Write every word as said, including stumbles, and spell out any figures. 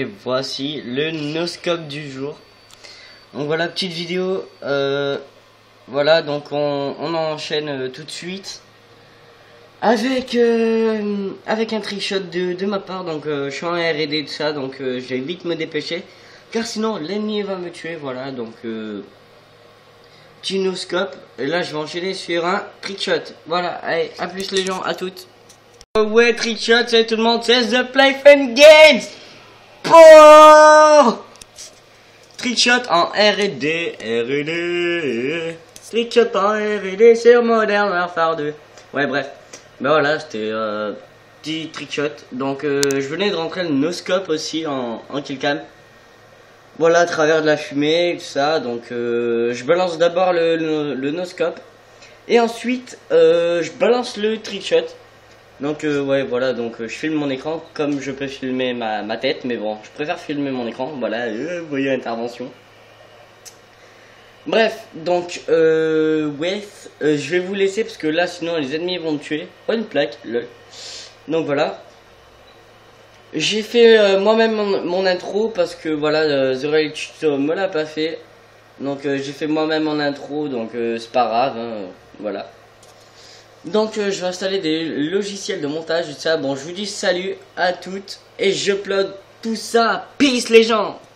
Et voici le noscope du jour. Donc voilà, petite vidéo. Euh, voilà, donc on, on enchaîne euh, tout de suite avec euh, avec un trickshot de, de ma part. Donc euh, je suis en R et D de ça, donc euh, je vais vite me dépêcher, car sinon l'ennemi va me tuer. Voilà, donc euh, petit noscope. Et là je vais enchaîner sur un trickshot. Voilà, allez, à plus les gens, à toutes. Oh ouais, trickshot, c'est tout le monde, c'est The Play Fun Games. Oh, trickshot en R et D, R et D, trickshot en R et D sur Modern Warfare deux. Ouais, bref, ben voilà, c'était euh, petit trickshot. Donc euh, je venais de rentrer le noscope aussi en, en killcam. Voilà, à travers de la fumée, tout ça. Donc euh, je balance d'abord le, le, le noscope et ensuite euh, je balance le trickshot. Donc euh, ouais, voilà, donc euh, je filme mon écran comme je peux filmer ma, ma tête, mais bon, je préfère filmer mon écran. Voilà, euh, vous voyez l'intervention. Bref, donc euh, ouais, euh, je vais vous laisser parce que là sinon les ennemis vont me tuer. Oh, une plaque, lol. Donc voilà. J'ai fait euh, moi-même mon, mon intro parce que voilà, euh, The Real Tuto me l'a pas fait. Donc euh, j'ai fait moi-même mon intro, donc euh, c'est pas grave, hein, voilà. Donc euh, je vais installer des logiciels de montage, tout ça. Bon, je vous dis salut à toutes et je upload tout ça. Peace les gens.